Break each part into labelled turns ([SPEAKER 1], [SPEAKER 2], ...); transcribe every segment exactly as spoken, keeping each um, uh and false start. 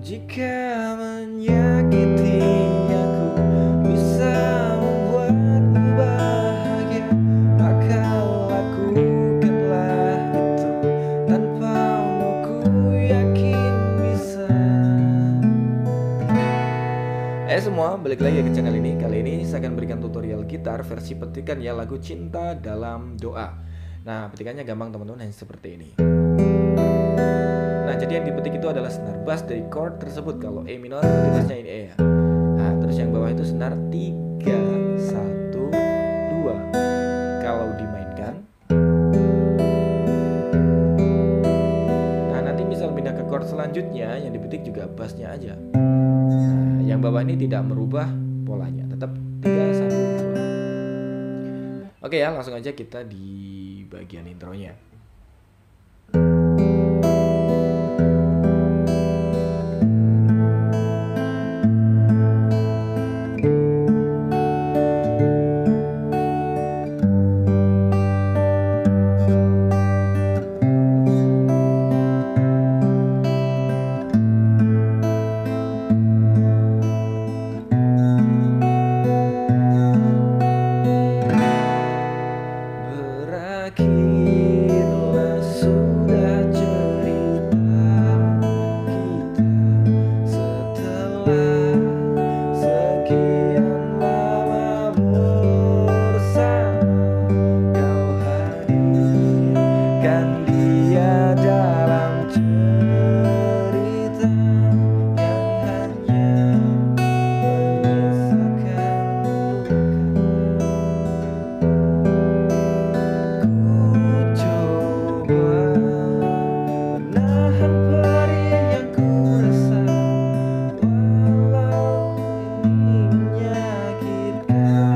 [SPEAKER 1] Jika menyakiti aku bisa membuatmu bahagia, maka lakukanlah itu tanpamu, ku yakin bisa. Eh semua, balik lagi ke channel ini. Kali ini saya akan berikan tutorial gitar versi petikan ya lagu Cinta Dalam Doa. Nah, petikannya gampang teman-teman, hanya seperti ini. Nah, jadi yang dipetik itu adalah senar bass dari chord tersebut. Kalau E minor, bassnya ini E ya. Nah, terus yang bawah itu senar tiga, satu, dua. Kalau dimainkan, nah nanti misal pindah ke chord selanjutnya, yang dipetik juga bassnya aja. Nah, yang bawah ini tidak merubah polanya, tetap tiga, satu, dua. Oke ya, langsung aja kita di bagian intronya. Berakhirlah sudah cerita kita setelah sekian lama bersama. Kau hadirkan dia dalam cerita yang hanya menyisakan luka. Menahan perih yang ku rasa, walau ini menyakitkan.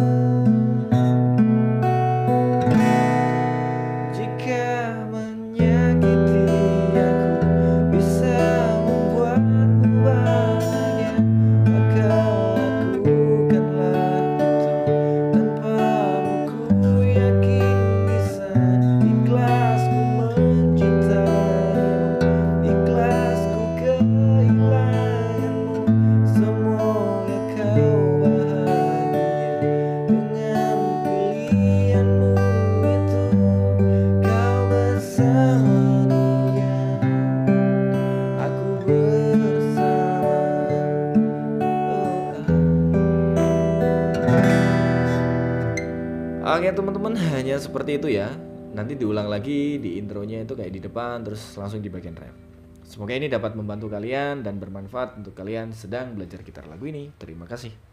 [SPEAKER 1] Jika menyakiti aku bisa membuatmu bahagia, maka lakukanlah itu tanpamu, ku yakin bisa. Ikhlasku mencintaimu, ikhlasku kehilanganmu. Semoga kau bahagia dengan pilihanmu itu. Kau bersama dia, aku bersama. Oh. Oke teman-teman, hanya seperti itu ya. Nanti diulang lagi di intronya itu kayak di depan, terus langsung di bagian ref. Semoga ini dapat membantu kalian dan bermanfaat untuk kalian sedang belajar gitar lagu ini. Terima kasih.